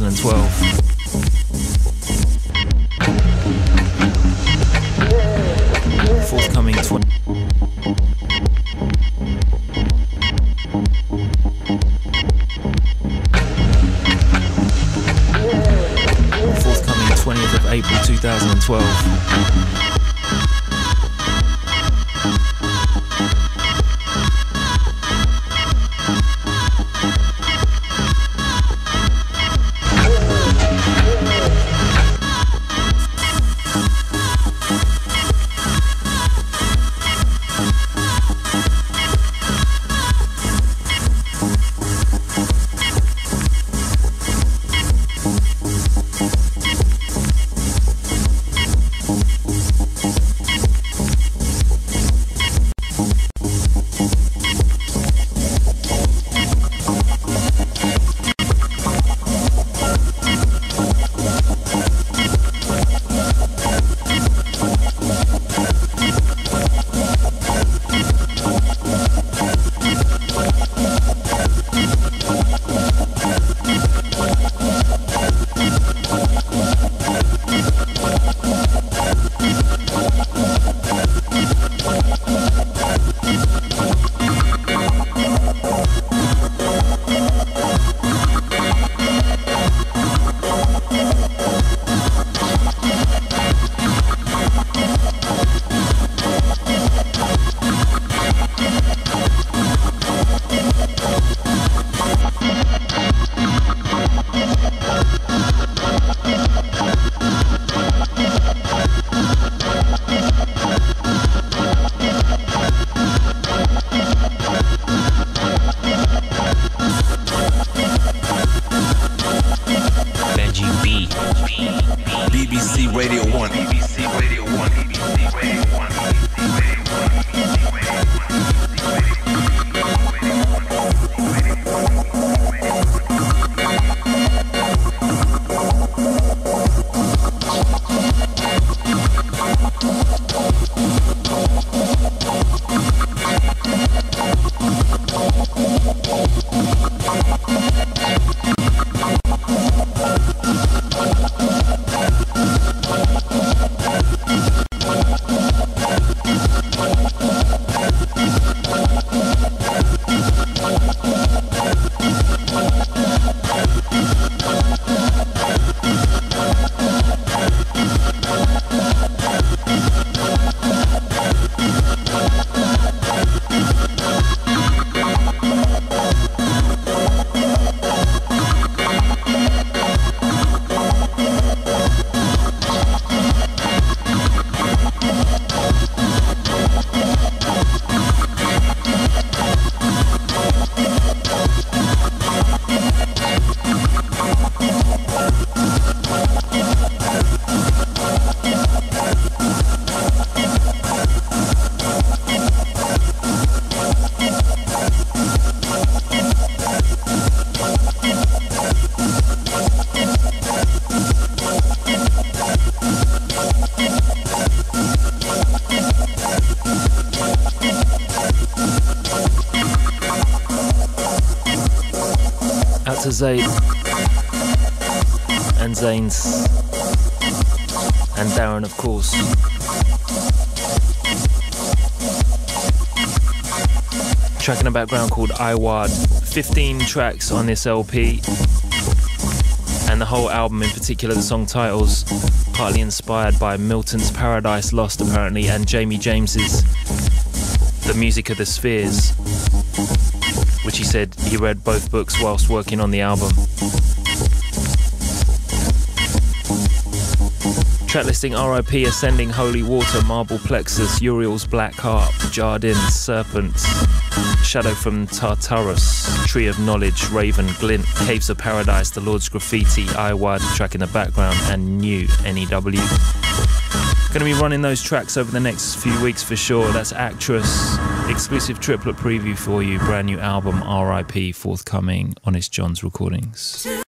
2012. Forthcoming forthcoming 20th of April 2012. BBC Radio 1. BBC Radio 1. BBC Radio 1. To Zayd and Zanes and Darren, of course. Track in the background called Iwad. 15 tracks on this LP, and the whole album, in particular the song titles, partly inspired by Milton's Paradise Lost apparently, and Jamie James's The Music of the Spheres, which he said he read both books whilst working on the album. Track listing: R.I.P. Ascending Holy Water, Marble Plexus, Uriel's Black Harp, Jardin, Serpent, Shadow from Tartarus, Tree of Knowledge, Raven, Glint, Caves of Paradise, The Lord's Graffiti, Iwad, track in the background, and New, NEW. Going to be running those tracks over the next few weeks for sure. That's Actress, exclusive triplet preview for you, brand new album R.I.P. forthcoming on Honest John's Recordings.